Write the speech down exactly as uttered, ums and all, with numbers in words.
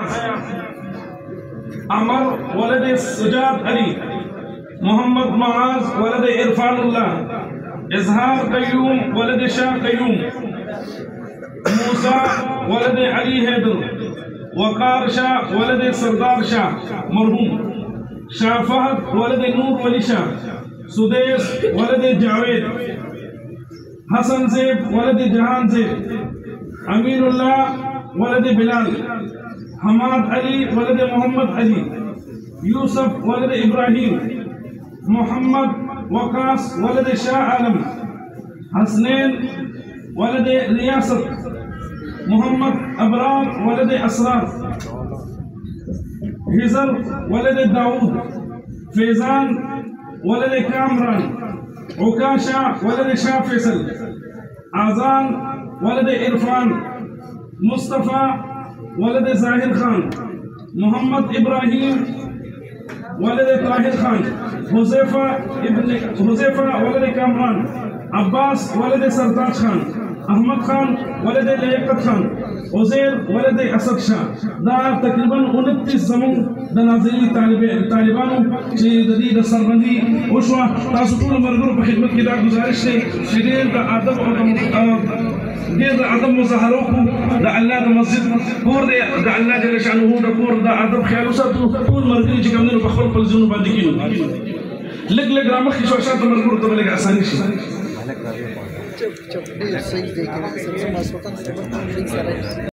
عمر ولد سجاد علي، محمد معاذ ولد عرفان الله، اظہار قیوم ولد شاہ قیوم، موسیٰ ولد علی حیدر، وقار شاہ ولد سردار شاہ مرحوم، شاہ فہد ولد نور ولی شاہ، سدیس ولد جاوید، حسن زیب ولد جہان زیب، امین اللہ ولد بلال، حماد علی ولد محمد علی، یوسف ولد ابراہیم، محمد وقاص ولد شاہ عالم، حسنین ولد ریاست، محمد ابرار ولد اسرار، حزر ولد داود، فیضان ولد کامران، عکاشہ ولد شاہ فیصل، آذان ولد عرفان، مصطفیٰ ولد ظاہر خان، محمد ابراہیم ولد طاہر خان، حذیفہ ابن حذیفہ ولد کامران، عباس ولد سرتاج خان، احمد خان ولد لیاقت خان، عزیر ولد اسد شاہ. دا تقریباً انتیس زمون دا ناظرین طالبانو چی جدید سربندی وشوا تاسو ټول مرګرو په خدمت کې دا گزارش دی چې ډېر د ادب او ډېر د ادب مظاهره وکړو. د الله د مسجد کور دی، د الله جل شانه د کور د ادب خیال وساتو. ټول مرګري چې کوم دي په خپل خپل ځینو باندې کینو لږ لږ رامخکې شو شاته مرګرو ته به لږ اساني شي. چپ چپ ډېر صحیح دی که